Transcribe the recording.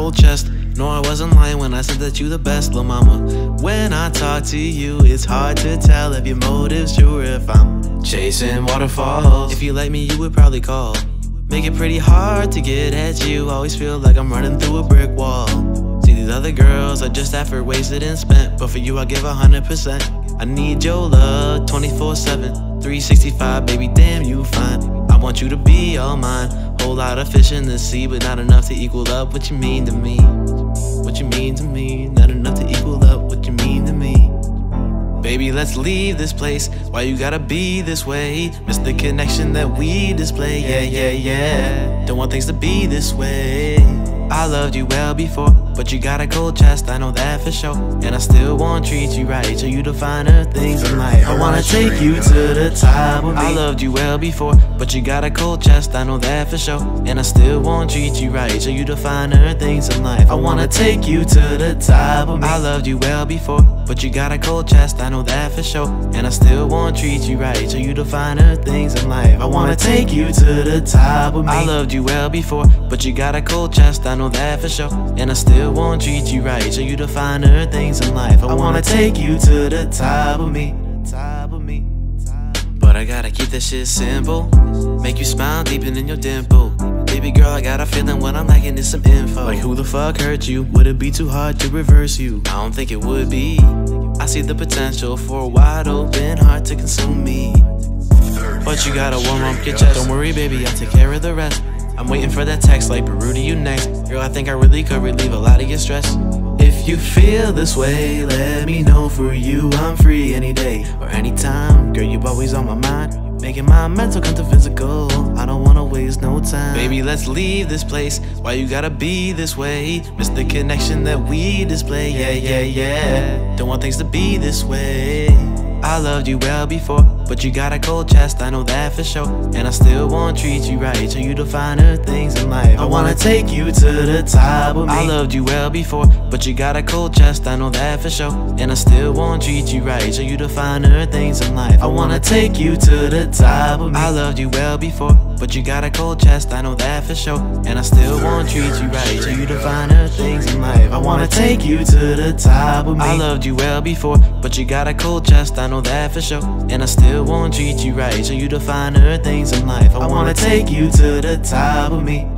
cold chest. No, I wasn't lying when I said that you the best, lil' mama. When I talk to you, it's hard to tell if your motive's true or if I'm chasing waterfalls. If you like me, you would probably call. Make it pretty hard to get at you. Always feel like I'm running through a brick wall. See, these other girls are just effort wasted and spent, but for you I give 100%. I need your love 24/7, 365, baby, damn you fine. I want you to be all mine. Whole lot of fish in the sea, but not enough to equal up what you mean to me. What you mean to me, not enough to equal up what you mean to me. Baby, let's leave this place. Why you gotta be this way? Miss the connection that we display. Yeah, yeah, yeah. Don't want things to be this way. I loved you well before, but you got a cold chest, I know that for sure. And I still won't treat you right, show you the finer things in life. I wanna take you to the top of me. I loved you well before, but you got a cold chest, I know that for sure. And I still won't treat you right, show you the finer things in life. I wanna take you to the top of me. I loved you well before, but you got a cold chest, I know that for sure. And I still won't treat you right, show you the finer things in life. I wanna take you to the top of me. I loved you well before, but you got a cold chest, I know that for sure. And I still won't treat you right, show you the finer things in life. I wanna take you to the top of me. But I gotta keep this shit simple, make you smile deepen in your dimple. Baby girl, I got a feeling what I'm lacking is some info. Like who the fuck hurt you? Would it be too hard to reverse you? I don't think it would be. I see the potential for a wide open heart to consume me. But you gotta warm up your chest. Don't worry baby, I'll take care of the rest. I'm waiting for that text like Peru to you next. Girl, I think I really could relieve a lot of your stress. If you feel this way, let me know. For you, I'm free any day or anytime. Girl, you always on my mind, making my mental come to physical. I don't wanna waste no time. Baby, let's leave this place. Why you gotta be this way? Miss the connection that we display. Yeah, yeah, yeah. Don't want things to be this way. I loved you well before, but you got a cold chest, I know that for sure. And I still won't treat you right, show you the finer things in life. I wanna take you to the top of me. I loved you well before, but you got a cold chest, I know that for sure. And I still won't treat you right, show you the finer things in life. I wanna take you to the top of me. I loved you well before, but you got a cold chest, I know that for sure. And I still won't treat you right, show you the finer things in life. I wanna take you to the top of me. I loved you well before, but you got a cold chest, I know that for sure. And I still won't treat you right, show you the finer things in life. I wanna take you to the top of me.